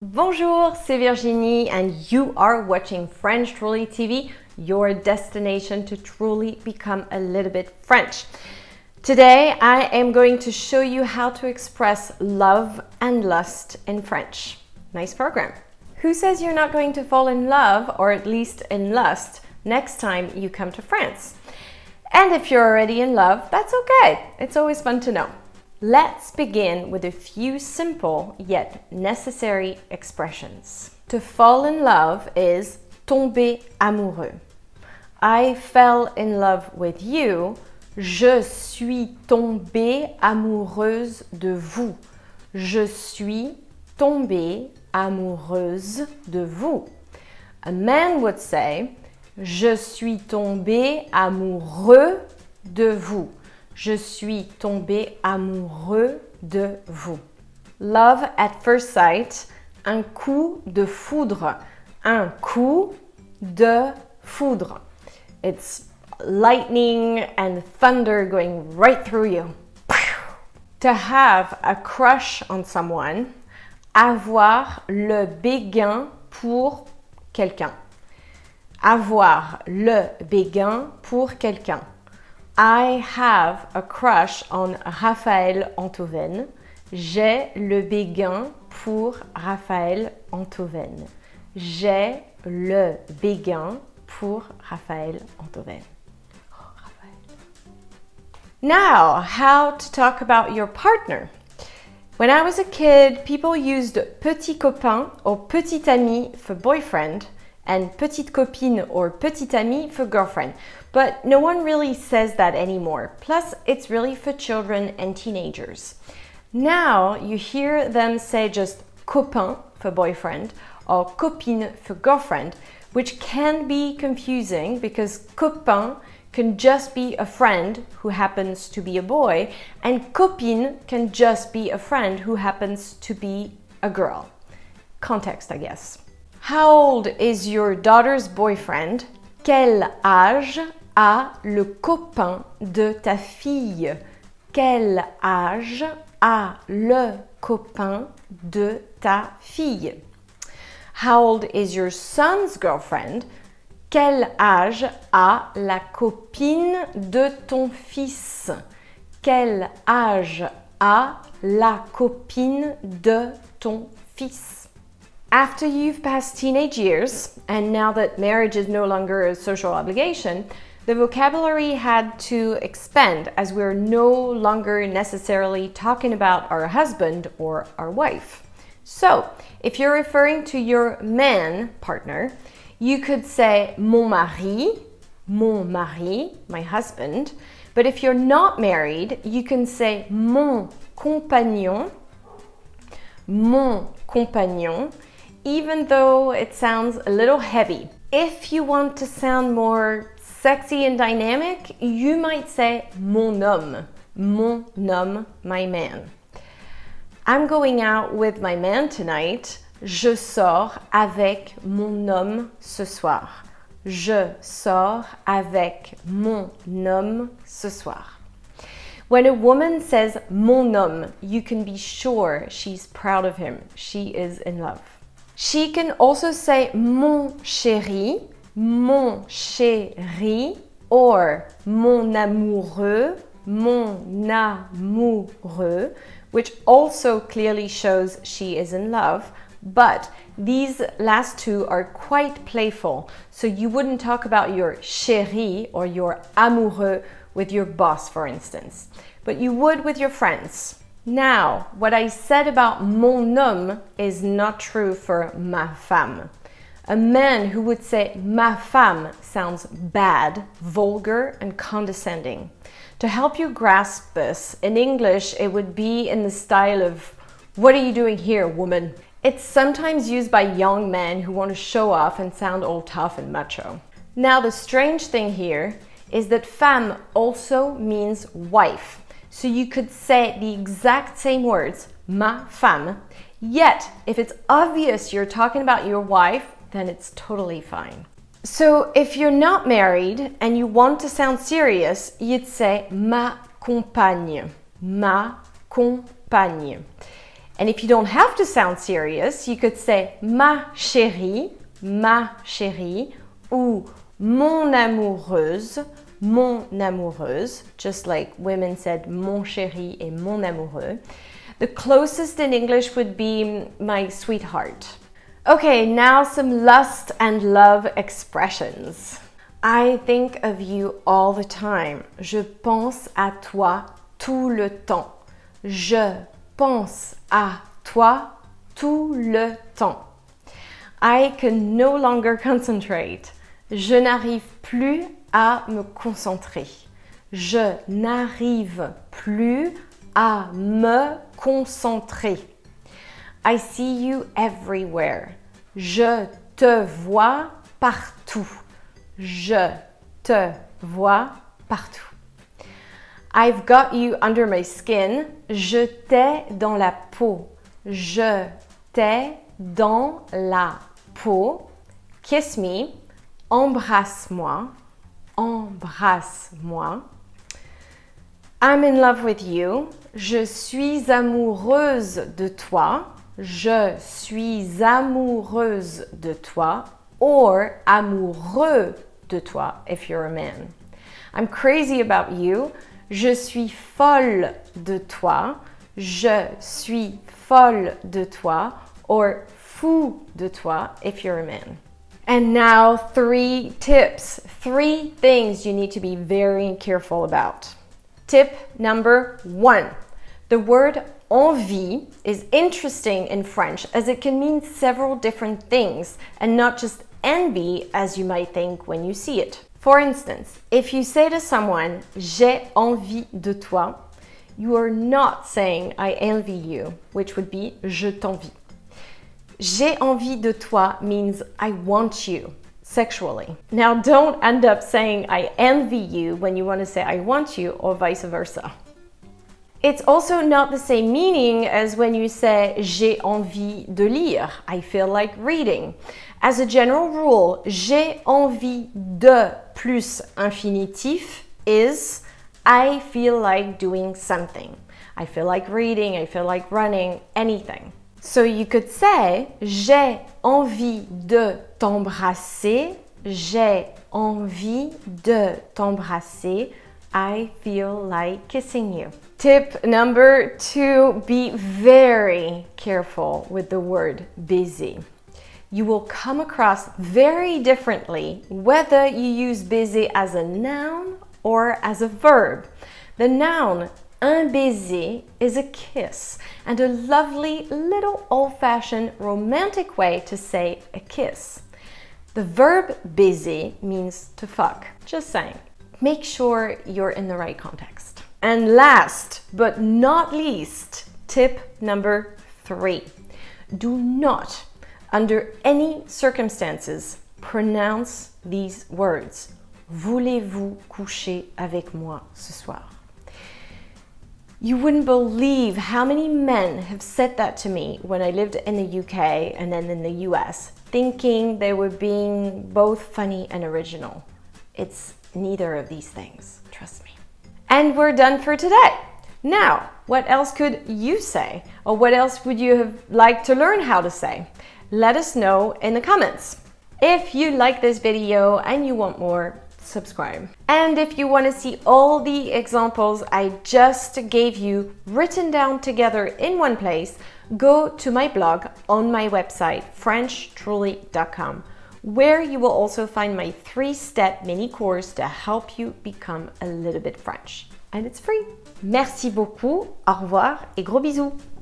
Bonjour, c'est Virginie and you are watching French Truly TV, your destination to truly become a little bit French. Today I am going to show you how to express love and lust in French. Nice program. Who says you're not going to fall in love, or at least in lust, next time you come to France? And if you're already in love, that's okay. It's always fun to know. Let's begin with a few simple yet necessary expressions. To fall in love is tomber amoureux. I fell in love with you. Je suis tombée amoureuse de vous. Je suis tombée amoureuse de vous. A man would say, je suis tombé amoureux de vous. Je suis tombé amoureux de vous. Love at first sight, un coup de foudre. Un coup de foudre. It's lightning and thunder going right through you. To have a crush on someone, avoir le béguin pour quelqu'un. Avoir le béguin pour quelqu'un. I have a crush on Raphaël Enthoven. J'ai le béguin pour Raphaël Enthoven. J'ai le béguin pour Raphaël Enthoven. Oh, Raphaël. Now, how to talk about your partner. When I was a kid, people used petit copain or petit ami for boyfriend and petite copine or petite amie for girlfriend. But no one really says that anymore. Plus, it's really for children and teenagers. Now, you hear them say just copain for boyfriend or copine for girlfriend, which can be confusing because copain can just be a friend who happens to be a boy, and copine can just be a friend who happens to be a girl. Context, I guess. How old is your daughter's boyfriend? Quel âge a le copain de ta fille? Quel âge a le copain de ta fille? How old is your son's girlfriend? Quel âge a la copine de ton fils? Quel âge a la copine de ton fils? After you've passed teenage years, and now that marriage is no longer a social obligation, the vocabulary had to expand as we're no longer necessarily talking about our husband or our wife. So, if you're referring to your man partner, you could say mon mari, my husband. But if you're not married, you can say mon compagnon, even though it sounds a little heavy. If you want to sound more sexy and dynamic, you might say mon homme, my man. I'm going out with my man tonight. Je sors avec mon homme ce soir. Je sors avec mon homme ce soir. When a woman says mon homme, you can be sure she's proud of him. She is in love. She can also say mon chéri, or mon amoureux, which also clearly shows she is in love. But these last two are quite playful, so you wouldn't talk about your chéri or your amoureux with your boss, for instance, but you would with your friends. Now, what I said about mon homme is not true for ma femme. A man who would say ma femme sounds bad, vulgar, and condescending. To help you grasp this, in English it would be in the style of, "What are you doing here, woman?" It's sometimes used by young men who want to show off and sound all tough and macho. Now, the strange thing here is that femme also means wife. So you could say the exact same words, ma femme, yet if it's obvious you're talking about your wife, then it's totally fine. So if you're not married and you want to sound serious, you'd say ma compagne, ma compagne. And if you don't have to sound serious, you could say ma chérie, ou mon amoureuse, just like women said mon chéri et mon amoureux. The closest in English would be my sweetheart. Okay, now some lust and love expressions. I think of you all the time. Je pense à toi tout le temps. Je pense à toi tout le temps. I can no longer concentrate. Je n'arrive plus à me concentrer. Je n'arrive plus à me concentrer. I see you everywhere. Je te vois partout. Je te vois partout. I've got you under my skin. Je t'ai dans la peau. Je t'ai dans la peau. Kiss me. Embrasse-moi. Embrasse-moi. I'm in love with you. Je suis amoureuse de toi. Je suis amoureuse de toi. Or amoureux de toi if you're a man. I'm crazy about you. Je suis folle de toi. Je suis folle de toi. Or fou de toi if you're a man. And now 3 tips, 3 things you need to be very careful about. Tip number 1. The word envie is interesting in French as it can mean several different things and not just envy as you might think when you see it. For instance, if you say to someone, j'ai envie de toi, you are not saying I envy you, which would be je t'envie. J'ai envie de toi means I want you sexually. Now don't end up saying I envy you when you want to say I want you or vice versa. It's also not the same meaning as when you say j'ai envie de lire, I feel like reading. As a general rule, j'ai envie de plus infinitif is I feel like doing something. I feel like reading, I feel like running, anything. So you could say j'ai envie de t'embrasser, j'ai envie de t'embrasser, I feel like kissing you. Tip number 2, be very careful with the word busy. You will come across very differently whether you use busy as a noun or as a verb. The noun un baiser is a kiss and a lovely little old-fashioned romantic way to say a kiss. The verb baiser means to fuck. Just saying. Make sure you're in the right context. And last but not least, tip number 3. Do not, under any circumstances, pronounce these words. Voulez-vous coucher avec moi ce soir? You wouldn't believe how many men have said that to me when I lived in the UK and then in the US, thinking they were being both funny and original. It's neither of these things, trust me. And we're done for today. Now, what else could you say? Or what else would you have liked to learn how to say? Let us know in the comments. If you like this video and you want more, subscribe. And if you want to see all the examples I just gave you written down together in one place, go to my blog on my website, FrenchTruly.com, where you will also find my 3-step mini course to help you become a little bit French. And it's free. Merci beaucoup, au revoir et gros bisous.